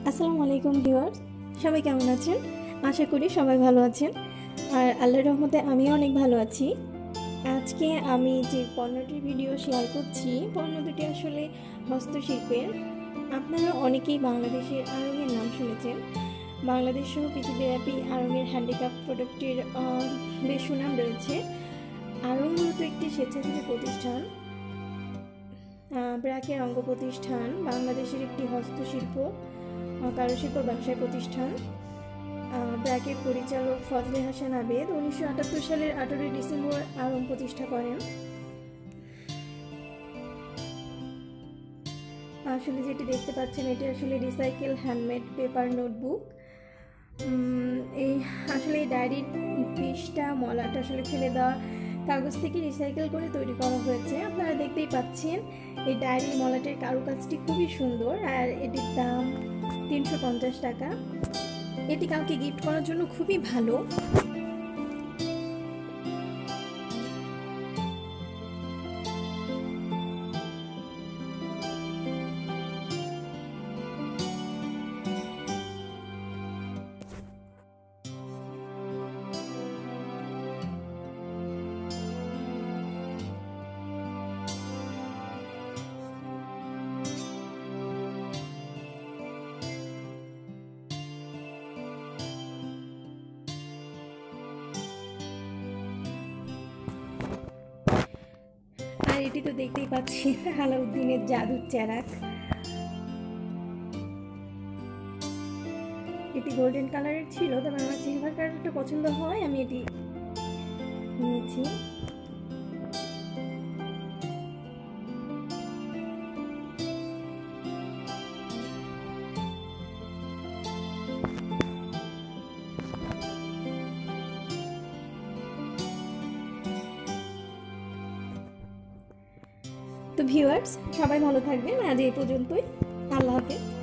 আসসালামু আলাইকুম ভিউয়ার্স, সবাই কেমন আছেন? আশা করি সবাই ভালো আছেন। আর আল্লাহর রহমতে আমিও অনেক ভালো আছি। আজকে আমি যে পণ্যটির ভিডিও শেয়ার করছি, পণ্য দুটি আসলে হস্তশিল্পের। আপনারা অনেকেই বাংলাদেশের আড়ং-এর নাম শুনেছেন। বাংলাদেশ সহ পৃথিবীব্যাপী আড়ং-এর হ্যান্ডিক্রাফট প্রোডাক্টের বেশ সুনাম রয়েছে। আড়ং মূলত একটি স্বেচ্ছাসেবী প্রতিষ্ঠান, ব্র্যাকের অঙ্গ প্রতিষ্ঠান, বাংলাদেশের একটি হস্তশিল্প কারুশিল্প ব্যবসায় প্রতিষ্ঠান। ব্র্যাকের পরিচালক ফজলে হাসান আবেদ 1978 সালের 18 ডিসেম্বর আড়ং প্রতিষ্ঠা করেন। আসলে যেটি দেখতে পাচ্ছেন এটি আসলে রিসাইকেল হ্যান্ডমেড পেপার নোটবুক। এই ডায়েরির পৃষ্ঠা মলাটা আসলে ফেলে দেওয়া কাগজ থেকে রিসাইকেল করে তৈরি করা হয়েছে। আপনারা দেখতেই পাচ্ছেন এই ডায়েরির মলাটের কারুকাজটি খুবই সুন্দর, আর এটির দাম 350 টাকা। এটি কাউকে গিফট করার জন্য খুবই ভালো। আর এটি তো দেখতেই পাচ্ছি আলাউদ্দিনের জাদুর চেরাক। এটি গোল্ডেন কালারের ছিল, তবে আমার সিলভার কালারটা পছন্দ হয়, আমি এটি নিয়েছি। তো ভিউয়ার্স, সবাই ভালো থাকবেন। আজ এই পর্যন্তই। আল্লাহ হাফেজ।